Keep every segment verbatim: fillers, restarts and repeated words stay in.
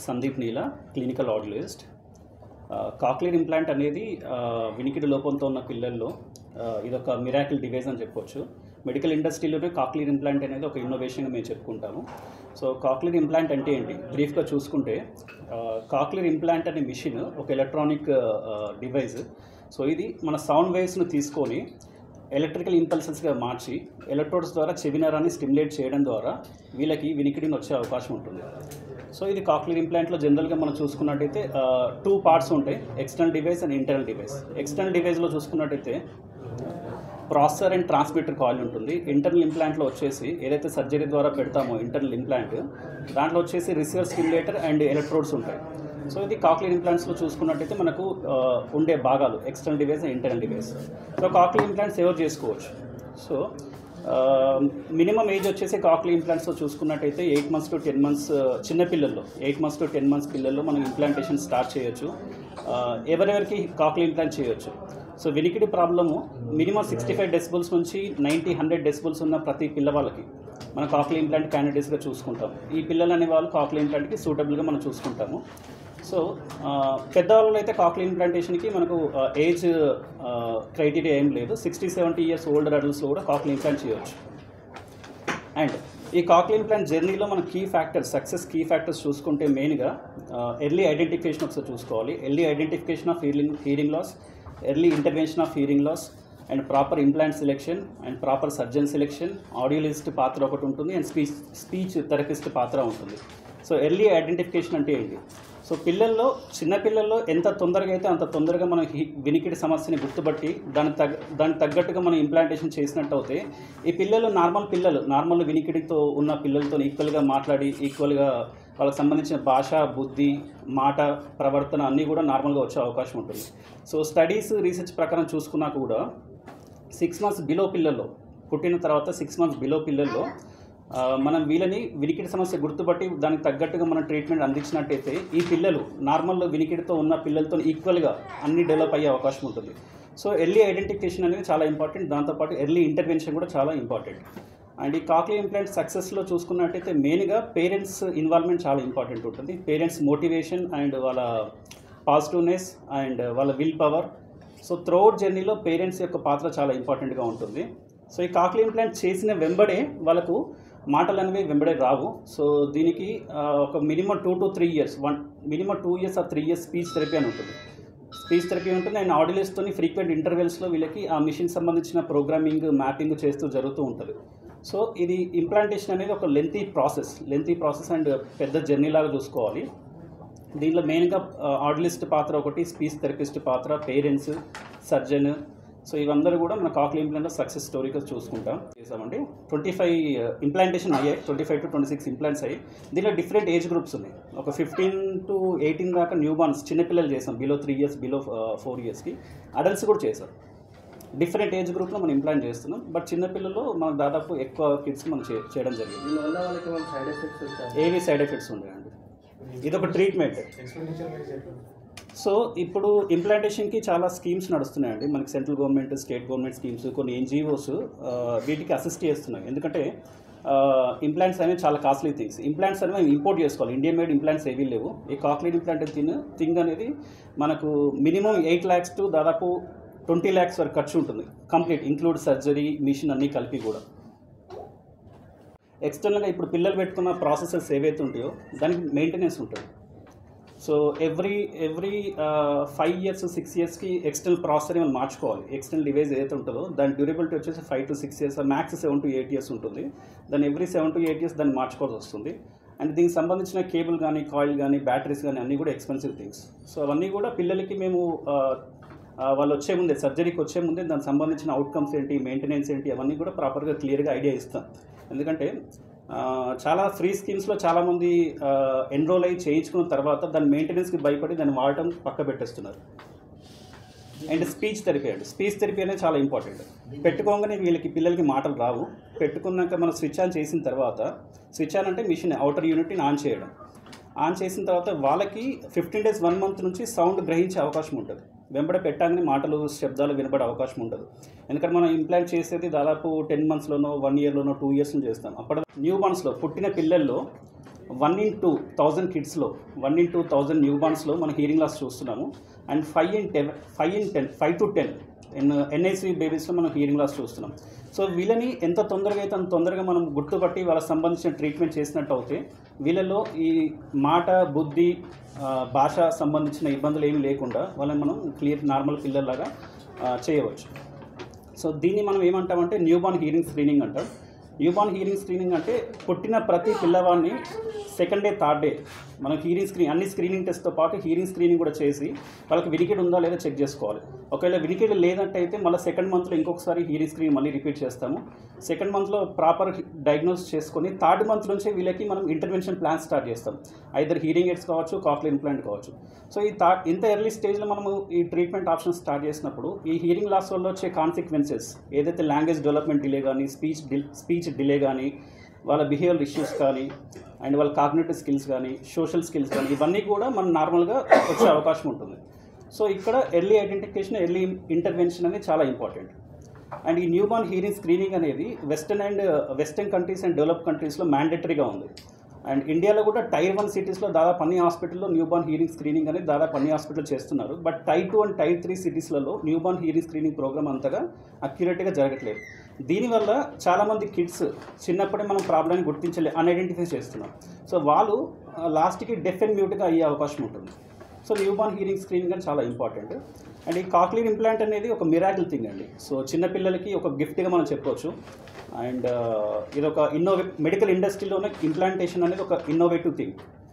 Sandeep Neela, clinical audiologist. Cochlear implant అనేది వినికిడి లోపంతో ఉన్న పిల్లల్లో ఇదొక మిరాకిల్ డివైస్ అని చెప్పొచ్చు. మెడికల్ ఇండస్ట్రీలోనే కాక్లియర్ ఇంప్లాంట్ అనేది ఒక ఇన్నోవేషన్గా మేము చెప్పుకుంటాము. సో కాక్లియర్ ఇంప్లాంట్ అంటే ఏంటి బ్రీఫ్గా చూసుకుంటే, కాక్లియర్ ఇంప్లాంట్ అనే మిషన్ ఒక ఎలక్ట్రానిక్ డివైస్. సో ఇది మన సౌండ్ వేవ్స్ను తీసుకొని ఎలక్ట్రికల్ ఇంపల్సెస్గా మార్చి ఎలక్ట్రోడ్స్ ద్వారా చెవి నరాన్ని స్టిమ్యులేట్ చేయడం ద్వారా వీళ్ళకి వినికిడిని వచ్చే అవకాశం ఉంటుంది. సో ఇది కాక్లియర్ ఇంప్లాంట్లో జనరల్గా మనం చూసుకున్నట్టయితే టూ పార్ట్స్ ఉంటాయి, external device and internal device. External డివైస్లో చూసుకున్నట్టయితే ప్రాసెసర్ అండ్ ట్రాన్స్మిటర్ కాయిల్ ఉంటుంది. ఇంటర్నల్ ఇంప్లాంట్లో వచ్చేసి ఏదైతే సర్జరీ ద్వారా పెడతామో ఇంటర్నల్ ఇంప్లాంట్, దాంట్లో వచ్చేసి రిసీవర్ స్టిమ్యులేటర్ అండ్ ఎలక్ట్రోడ్స్ ఉంటాయి. సో ఇది కాక్లియర్ ఇంప్లాంట్స్లో చూసుకున్నట్టయితే మనకు ఉండే భాగాలు external device and internal device. So cochlear implants ఎవరు చేసుకోవచ్చు. సో మినిమం ఏజ్ వచ్చేసి కాక్లియర్ ఇంప్లాంట్స్లో చూసుకున్నట్టయితే eight months to ten months చిన్నపిల్లల్లో eight months to ten months పిల్లల్లో మనం ఇంప్లాంటేషన్ స్టార్ట్ చేయొచ్చు. ఎవరెవరికి కాక్లియర్ ఇంప్లాంట్ చేయొచ్చు. సో వినికిడి problem minimum sixty five decibels నుంచి నైంటీ హండ్రెడ్ డెసిబుల్స్ ఉన్న ప్రతి పిల్లవాళ్ళకి మనం కాక్లియర్ ఇంప్లాంట్ క్యాండిడేట్స్గా చూసుకుంటాం. ఈ పిల్లలు అనే వాళ్ళు కాక్లియర్ ఇంప్లాంట్కి సూటబుల్గా మనం చూసుకుంటాము. సో పెద్దవాళ్ళు అయితే కాక్లియర్ ఇంప్లాంటేషన్కి మనకు ఏజ్ క్రైటీరియా ఏం లేదు. సిక్స్టీ సెవెంటీ ఇయర్స్ ఓల్డర్ అడల్ట్స్లో కూడా కాక్లియర్ ఇంప్లాంట్ చేయవచ్చు. అండ్ ఈ కాక్లియర్ ఇంప్లాంట్ జర్నీలో మన key factors, success key factors చూసుకుంటే మెయిన్గా ఎర్లీ ఐడెంటిఫికేషన్ ఒకసారి చూసుకోవాలి. Early identification of hearing hearing loss, early intervention of hearing loss, and proper implant selection and proper surgeon selection, audiologist పాత్ర ఒకటి ఉంటుంది అండ్ స్పీచ్ స్పీచ్ థెరపిస్ట్ పాత్ర ఉంటుంది. So early identification అంటే ఏంటి? సో పిల్లల్లో చిన్నపిల్లల్లో ఎంత తొందరగా అయితే అంత తొందరగా మనం వినికిడి సమస్యని గుర్తుపట్టి దాని తగ్గ దానికి తగ్గట్టుగా మనం ఇంప్లాంటేషన్ చేసినట్టు అయితే ఈ పిల్లలు నార్మల్ పిల్లలు నార్మల్ వినికిడితో ఉన్న పిల్లలతో ఈక్వల్గా మాట్లాడి ఈక్వల్గా వాళ్ళకి సంబంధించిన భాష, బుద్ధి, మాట, ప్రవర్తన అన్నీ కూడా నార్మల్గా వచ్చే అవకాశం ఉంటుంది. సో స్టడీస్ రీసెర్చ్ ప్రకారం చూసుకున్నా కూడా సిక్స్ మంత్స్ బిలో పిల్లల్లో, పుట్టిన తర్వాత సిక్స్ మంత్స్ బిలో పిల్లల్లో మనం వీళ్ళని వినికిడి సమస్య గుర్తుపట్టి దానికి తగ్గట్టుగా మనం ట్రీట్మెంట్ అందించినట్టయితే ఈ పిల్లలు నార్మల్ వినికిడితో ఉన్న పిల్లలతో ఈక్వల్గా అన్ని డెవలప్ అయ్యే అవకాశం ఉంటుంది. సో ఎర్లీ ఐడెంటిఫికేషన్ అనేది చాలా ఇంపార్టెంట్. దాంతోపాటు ఎర్లీ ఇంటర్వెన్షన్ కూడా చాలా ఇంపార్టెంట్. అండ్ ఈ కాక్లియర్ ఇంప్లాంట్ సక్సెస్లో చూసుకున్నట్టయితే మెయిన్గా పేరెంట్స్ ఇన్వాల్వ్మెంట్ చాలా ఇంపార్టెంట్ ఉంటుంది. పేరెంట్స్ మోటివేషన్ అండ్ వాళ్ళ పాజిటివ్నెస్ అండ్ వాళ్ళ విల్ పవర్. సో త్రూఅవుట్ జర్నీలో పేరెంట్స్ యొక్క పాత్ర చాలా ఇంపార్టెంట్గా ఉంటుంది. సో ఈ కాక్లియర్ ఇంప్లాంట్ చేసిన వెంబడే వాళ్ళకు మాటలు అనేవి వెంబడే రావు. సో దీనికి ఒక minimum two to three years one minimum two years ఆ త్రీ ఇయర్స్ స్పీచ్ థెరపీ అని ఉంటుంది. స్పీచ్ థెరపీ ఉంటుంది అండ్ ఆడియోలిస్ట్తో ఫ్రీక్వెంట్ ఇంటర్వెల్స్లో వీళ్ళకి ఆ మిషన్ సంబంధించిన ప్రోగ్రామింగ్, మ్యాపింగ్ చేస్తూ జరుగుతూ ఉంటుంది. సో ఇది ఇంప్లాంటేషన్ అనేది ఒక lengthy process lengthy process and పెద్ద జర్నీ లాగా చూసుకోవాలి. దీంట్లో మెయిన్గా ఆడియోలిస్ట్ పాత్ర ఒకటి, స్పీచ్ థెరపిస్ట్ పాత్ర, పేరెంట్స్, సర్జన్. సో ఇవందరూ కూడా మన కాక్లియర్ ఇంప్లాంట్లో సక్సెస్ స్టోరీగా చూసుకుంటాం చేసామండి. ట్వంటీ ఫైవ్ ఇంప్లాంటేషన్ అయ్యాయి, twenty five to twenty six implants అయ్యాయి. దీనిలో డిఫరెంట్ ఏజ్ గ్రూప్స్ ఉన్నాయి. ఒక ఫిఫ్టీన్ టు ఎయిటీన్ దాకా న్యూ బార్న్స్ చిన్నపిల్లలు చేసాం, below three years below four ఇయర్స్కి. అడల్ట్స్ కూడా చేసాం. డిఫరెంట్ ఏజ్ గ్రూప్లో మనం ఇంప్లాంట్ చేస్తున్నాం. బట్ చిన్నపిల్లలు మనం దాదాపు ఎక్కువ కిడ్స్కి మనం చేయడం జరిగింది. ఏవి సైడ్ ఎఫెక్ట్స్ ఉన్నాయండి? ఇదొక ట్రీట్మెంట్. సో ఇప్పుడు ఇంప్లాంటేషన్కి చాలా స్కీమ్స్ నడుస్తున్నాయండి. మనకి central government, state government schemes, కొన్ని ఎన్జిఓస్ వీటికి అసిస్ట్ చేస్తున్నాయి. ఎందుకంటే ఇంప్లాంట్స్ అనేవి చాలా కాస్ట్లీ థింగ్స్. ఇంప్లాంట్స్ అనేవి మేము ఇంపోర్ట్ చేసుకోవాలి. ఇండియన్ మేడ్ ఇంప్లాంట్స్ ఏవీ లేవు. ఈ కాక్లియర్ ఇంప్లాంట్ థింగ్ థింగ్ అనేది మనకు మినిమం ఎయిట్ ల్యాక్స్ టు దాదాపు ట్వంటీ ల్యాక్స్ వరకు ఖర్చు ఉంటుంది. కంప్లీట్ ఇంక్లూడ్ సర్జరీ, మిషన్ అన్నీ కలిపి కూడా. ఎక్స్టర్నల్గా ఇప్పుడు పిల్లలు పెట్టుకున్న ప్రాసెసెస్ ఏవైతే ఉంటాయో దానికి మెయింటెనెన్స్ ఉంటుంది. So every every five years six ఇయర్స్కి ఎక్స్టర్నల్ ప్రాసెసర్ మనం మార్చుకోవాలి. ఎక్స్టర్నల్ డివైస్ ఏదైతే ఉంటుందో దాని డ్యూరబిలిటీ వచ్చేసి five to six years max seven to eight years ఉంటుంది. దాన్ని every seven to eight years దాన్ని మార్చుకోవాల్సి వస్తుంది. అండ్ దీనికి సంబంధించిన కేబుల్ కానీ, కాయిల్ కానీ, బ్యాటరీస్ కానీ అన్నీ కూడా ఎక్స్పెన్సివ్ థింగ్స్. సో అవన్నీ కూడా పిల్లలకి మేము వాళ్ళు వచ్చే ముందే, సర్జరీకి వచ్చే ముందే దానికి సంబంధించిన అవుట్కమ్స్ ఏంటి, మెయింటెనెన్స్ ఏంటి, అవన్నీ కూడా ప్రాపర్గా క్లియర్గా ఐడియా ఇస్తాం. ఎందుకంటే చాలా ఫ్రీ స్కీమ్స్లో చాలామంది ఎన్రోల్ అయ్యి చేయించుకున్న తర్వాత దాని మెయింటెనెన్స్కి భయపడి దాన్ని వాడటం పక్క పెట్టేస్తున్నారు. అండ్ స్పీచ్ థెరపీ అండి స్పీచ్ థెరపీ అనేది చాలా ఇంపార్టెంట్. పెట్టుకోగానే వీళ్ళకి పిల్లలకి మాటలు రావు. పెట్టుకున్నాక మనం స్విచ్ ఆన్ చేసిన తర్వాత, స్విచ్ ఆన్ అంటే మిషన్ అవుటర్ యూనిట్ని ఆన్ చేయడం. ఆన్ చేసిన తర్వాత వాళ్ళకి ఫిఫ్టీన్ డేస్ వన్ మంత్ నుంచి సౌండ్ గ్రహించే అవకాశం ఉంటుంది. వెంబడ పెట్టగానే మాటలు, శబ్దాలు వినబడే అవకాశం ఉండదు. ఎందుకంటే మనం ఇంప్లాంట్ చేసేది దాదాపు టెన్ మంత్స్లోనో వన్ ఇయర్లోనో టూ ఇయర్స్ నుంచి చేస్తాం. అప్పటి న్యూ బార్న్స్లో పుట్టిన పిల్లల్లో వన్ ఇన్ టూ థౌజండ్ కిడ్స్లో one in two thousand new బార్న్స్లో మనం హీరింగ్ లాస్ చూస్తున్నాము. And five in ten five in ten five to ten N NIC బేబీస్లో మనం హీరింగ్ లాస్ చూస్తున్నాం. సో వీళ్ళని ఎంత తొందరగా అయితే అంత తొందరగా మనం గుర్తుపట్టి వాళ్ళకి సంబంధించిన ట్రీట్మెంట్ చేసినట్టు అయితే వీళ్ళలో ఈ మాట బుద్ధి భాష సంబంధించిన ఇబ్బందులు ఏమి లేకుండా వాళ్ళని మనం క్లియర్ నార్మల్ పిల్లల్లాగా చేయవచ్చు. సో దీన్ని మనం ఏమంటామంటే న్యూ బార్న్ హీరింగ్ స్క్రీనింగ్ అంటాం. న్యూ బార్న్ హీరింగ్ స్క్రీనింగ్ అంటే పుట్టిన ప్రతి పిల్లవాడిని సెకండ్ డే థర్డ్ డే మనం హీరింగ్ స్క్రీన్ అన్ని స్క్రీనింగ్ టెస్ట్తో పాటు హీరింగ్ స్క్రీనింగ్ కూడా చేసి వాళ్ళకి వినికిడ్ ఉందా లేదా చెక్ చేసుకోవాలి. ఒకవేళ వినికిడ్ లేదంటైతే మళ్ళీ సెకండ్ మంత్లో ఇంకొకసారి హీరింగ్ స్క్రీన్ మళ్ళీ రిపీట్ చేస్తాము. సెకండ్ మంత్లో ప్రాపర్ డయాగ్నోస్ చేసుకొని థర్డ్ మంత్ నుంచే వీళ్ళకి మనం ఇంటర్వెన్షన్ ప్లాన్ స్టార్ట్ చేస్తాం. ఐదర్ హీరింగ్ ఎయిడ్స్ కావచ్చు, కాక్లియర్ ఇంప్లాంట్ కావచ్చు. సో ఈ థర్డ్ ఇంత ఎర్లీ స్టేజ్లో మనము ఈ ట్రీట్మెంట్ ఆప్షన్ స్టార్ట్ చేసినప్పుడు ఈ హీరింగ్ లాస్ వల్ల వచ్చే కాన్సిక్వెన్సెస్ ఏదైతే లాంగ్వేజ్ డెవలప్మెంట్ డిలే కానీ, స్పీచ్ స్పీచ్ డిలే కానీ, వాళ్ళ బిహేవియర్ ఇష్యూస్ కానీ, అండ్ వాళ్ళ కాగ్నిటివ్ స్కిల్స్ కానీ, సోషల్ స్కిల్స్ కానీ ఇవన్నీ కూడా మనం నార్మల్గా వచ్చే అవకాశం ఉంటుంది. సో ఇక్కడ ఎర్లీ ఐడెంటిఫికేషన్, ఎర్లీ ఇంటర్వెన్షన్ అనేది చాలా ఇంపార్టెంట్. అండ్ ఈ న్యూ బార్న్ హీరింగ్ స్క్రీనింగ్ అనేది western and western countries and develop కంట్రీస్లో మ్యాండేటరీగా ఉంది. అండ్ ఇండియాలో కూడా టైర్ వన్ సిటీస్లో దాదాపు అన్ని హాస్పిటల్లో న్యూ బార్న్ హీరింగ్ స్క్రీనింగ్ అనేది దాదాపు అన్ని హాస్పిటల్ చేస్తున్నారు. But tier two and tier three సిటీస్లలో newborn hearing screening programme అంతగా అక్యురేట్గా జరగట్లేదు. దీనివల్ల చాలామంది కిడ్స్ చిన్నప్పుడే మనం ప్రాబ్లమ్ని గుర్తించలే అన్ఐడెంటిఫై చేస్తున్నాం. సో వాళ్ళు లాస్ట్కి డెఫ్ అండ్ మ్యూట్గా అయ్యే అవకాశం ఉంటుంది. So newborn hearing screening అని చాలా ఇంపార్టెంట్. అండ్ ఈ కాక్లియర్ ఇంప్లాంట్ అనేది ఒక మిరాకిల్ థింగ్ అండి. సో చిన్నపిల్లలకి ఒక గిఫ్ట్గా మనం చెప్పవచ్చు. అండ్ ఇది ఒక ఇన్నోవే మెడికల్ ఇండస్ట్రీలోనే ఇంప్లాంటేషన్ అనేది ఒక ఇన్నోవేటివ్ థింగ్.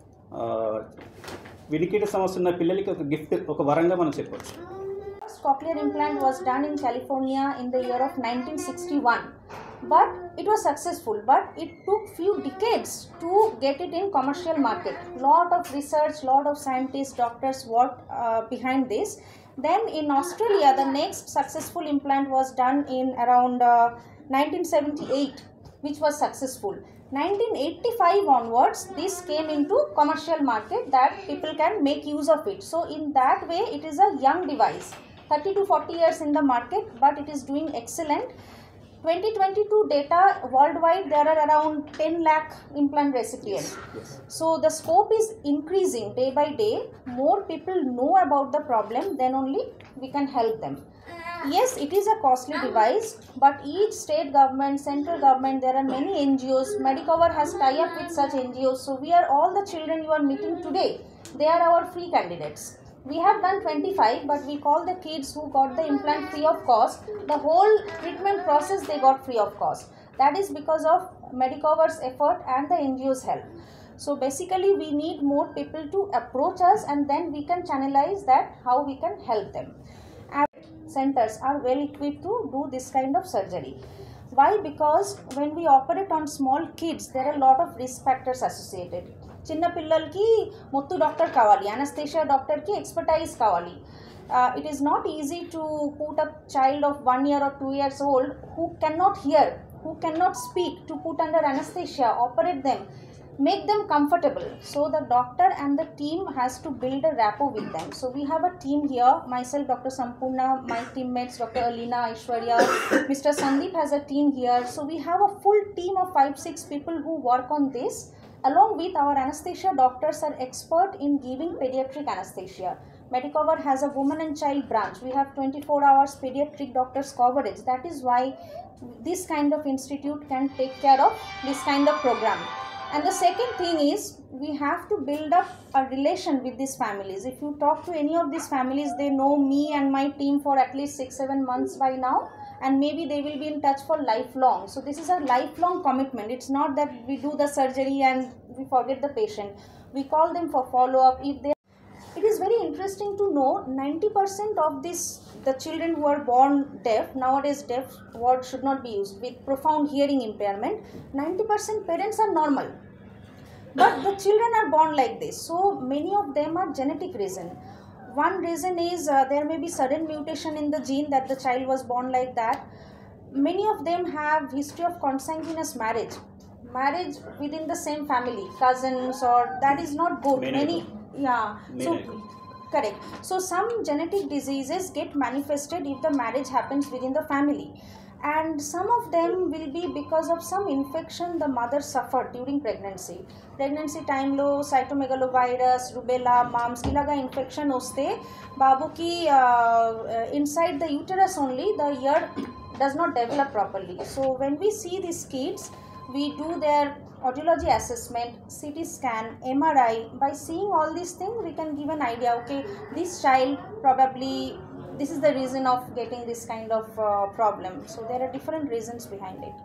వినికిడి సమస్య ఉన్న పిల్లలకి ఒక గిఫ్ట్, ఒక వరంగా మనం చెప్పవచ్చు. Cochlear implant was done in California in the year of nineteen sixty-one, but it was successful, but it took few decades to get it in commercial market. Lot of research, lot of scientists, doctors worked uh, behind this. Then in Australia, the next successful implant was done in around uh, nineteen seventy-eight, which was successful. nineteen eighty-five onwards, this came into commercial market that people can make use of it. So in that way, it is a young device, thirty to forty years in the market, but it is doing excellent. twenty twenty-two data worldwide, there are around ten lakh implant recipients. Yes, yes. So the scope is increasing day by day. More people know about the problem, then only we can help them. Yes, it is a costly device, but each state government, central government, there are many N G Os. Medicover has tie-up with such N G Os. So we are all the children you are meeting today, they are our free candidates. We have done twenty-five, but we call the kids who got the implant free of cost. The whole treatment process they got free of cost. That is because of Medicover's effort and the N G O's help. So basically we need more people to approach us, and then we can channelize that how we can help them. Centers are well equipped to do this kind of surgery. Why? Because when we operate on small kids, there are a lot of risk factors associated. చిన్న పిల్లలకి మొత్తు doctor కావాలి, anaesthesia డాక్టర్కి expertise కావాలి. It is not easy to put a child of one year or two years old who cannot hear, who cannot speak, to put under anesthesia, operate them, make them comfortable. So the doctor and the team has to build a rapport with them. So we have a team here, myself, Doctor Sampurna, my teammates, Doctor Alina, Aishwarya, Mister Sandeep has a team here. So we have a full team of five, six people who work on this. Along with our anesthesia doctors are expert in giving pediatric anesthesia. Medicover has a woman and child branch. We have twenty-four hours pediatric doctors coverage. That is why this kind of institute can take care of this kind of program. And the second thing is, we have to build up a relation with these families. If you talk to any of these families, they know me and my team for at least six, seven months by now, and maybe they will be in touch for lifelong. So this is a lifelong commitment. It's not that we do the surgery and we forget the patient. We call them for follow-up. If they, it is very interesting to know ninety percent of this, the children who are born deaf, nowadays deaf word should not be used, with profound hearing impairment, ninety percent parents are normal. But the children are born like this. So many of them are genetic reason. One reason is uh, there may be sudden mutation in the gene that the child was born like that. Many of them have history of consanguineous marriage. Marriage within the same family, cousins, or that is not good. Many, many yeah. So correct. So some genetic diseases get manifested if the marriage happens within the family. and some of them will be because of some infection the mother suffered during pregnancy. Pregnancy time lo cytomegalovirus, rubella, mumps ilaga infection oste babuki uh, inside the uterus only the ear does not develop properly. So when we see these kids, we do their audiology assessment, C T scan, M R I. By seeing all these things, we can give an idea, okay, this child probably, this is the reason of getting this kind of uh, problem. So there are different reasons behind it.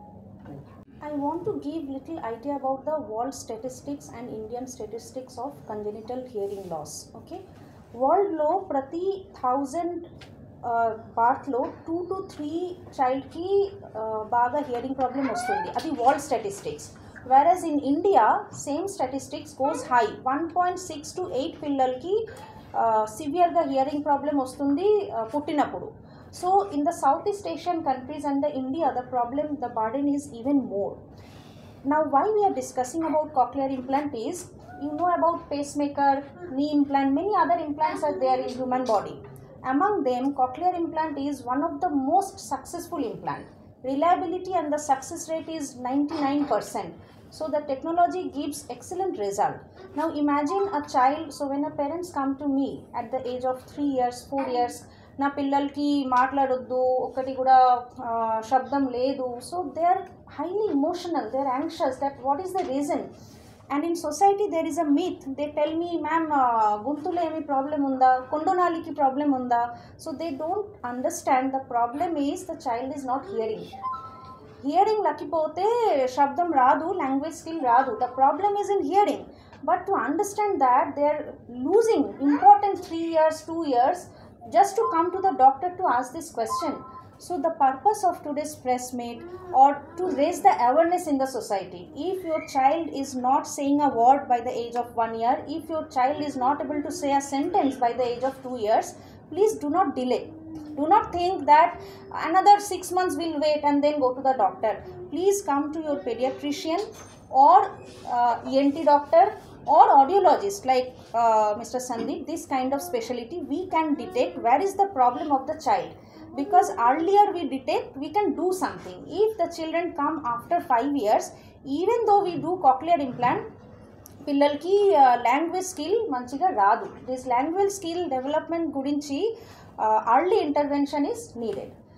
I want to give little idea about the world statistics and Indian statistics of congenital hearing loss. Okay, world lo prati thousand uh, birth lo two to three child ki uh, baga hearing problem ostundi. Adi world statistics. Whereas in India, same statistics goes high. one point six to eight పిల్లలకి సివియర్గా hearing problem వస్తుంది పుట్టినప్పుడు. So in the south east Asian countries and the India the problem the burden is even more. Now why we are discussing about cochlear implant is, you know about pacemaker, knee implant, many other implants are there in human body. Among them, cochlear implant is one of the most successful implant. Reliability and the success rate is ninety-nine percent. So the technology gives excellent result. Now imagine a child, so when a parents come to me at the age of three years, four years, నా పిల్లలకి మాట్లాడొద్దు, ఒకటి కూడా శబ్దం లేదు, so they are highly emotional, they are anxious that what is the reason. And in society there is a myth, they tell me, ma'am, guntulo emi problem unda, kondonaliki problem unda. So they don't understand the problem is the child is not hearing. Hearing lakipote shabdam radu, language skill radu. The problem is in hearing. But to understand that, they are losing important three years, two years just to come to the doctor to ask this question. So the purpose of today's press meet or to raise the awareness in the society. If your child is not saying a word by the age of one year, if your child is not able to say a sentence by the age of two years, please do not delay. Do not think that another six months will wait and then go to the doctor. Please come to your pediatrician or uh, E N T doctor or audiologist like uh, Mister Sandeep. This kind of specialty we can detect where is the problem of the child. Because earlier we detect, we can do something. If the children come after five years, even though we do cochlear implant, పిల్లలకి language skill మంచిగా రాదు. This language skill development గురించి early intervention is needed.